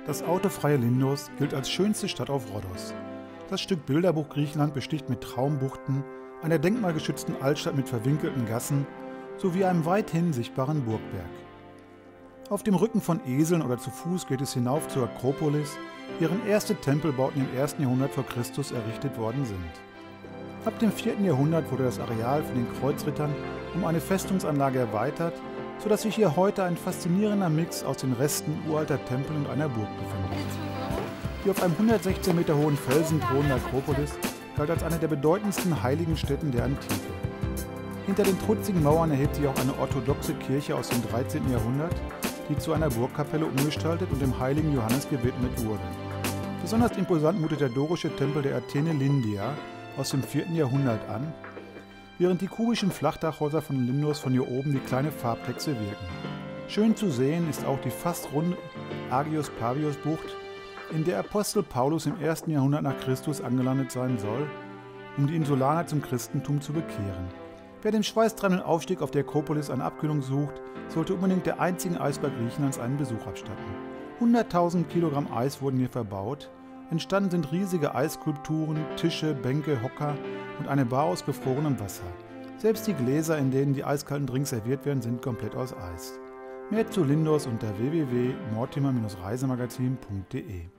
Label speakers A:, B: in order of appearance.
A: Das autofreie Lindos gilt als schönste Stadt auf Rhodos. Das Stück Bilderbuch Griechenland besticht mit Traumbuchten, einer denkmalgeschützten Altstadt mit verwinkelten Gassen sowie einem weithin sichtbaren Burgberg. Auf dem Rücken von Eseln oder zu Fuß geht es hinauf zur Akropolis, deren erste Tempelbauten im 1. Jahrhundert vor Christus errichtet worden sind. Ab dem 4. Jahrhundert wurde das Areal von den Kreuzrittern um eine Festungsanlage erweitert, sodass sich hier heute ein faszinierender Mix aus den Resten uralter Tempel und einer Burg befindet. Die auf einem 116 Meter hohen Felsenthron der Akropolis galt als eine der bedeutendsten heiligen Stätten der Antike. Hinter den trutzigen Mauern erhebt sich auch eine orthodoxe Kirche aus dem 13. Jahrhundert, die zu einer Burgkapelle umgestaltet und dem heiligen Johannes gewidmet wurde. Besonders imposant mutet der dorische Tempel der Athene Lindia aus dem 4. Jahrhundert an, während die kubischen Flachdachhäuser von Lindos von hier oben wie kleine Farbtexte wirken. Schön zu sehen ist auch die fast runde Agios-Pavios-Bucht, in der Apostel Paulus im 1. Jahrhundert nach Christus angelandet sein soll, um die Insulaner zum Christentum zu bekehren. Wer dem schweißtreibenden Aufstieg auf der Akropolis eine Abkühlung sucht, sollte unbedingt der einzigen Eisberg Griechenlands einen Besuch abstatten. 100.000 Kilogramm Eis wurden hier verbaut, entstanden sind riesige Eisskulpturen, Tische, Bänke, Hocker und eine Bar aus gefrorenem Wasser. Selbst die Gläser, in denen die eiskalten Drinks serviert werden, sind komplett aus Eis. Mehr zu Lindos unter www.mortimer-reisemagazin.de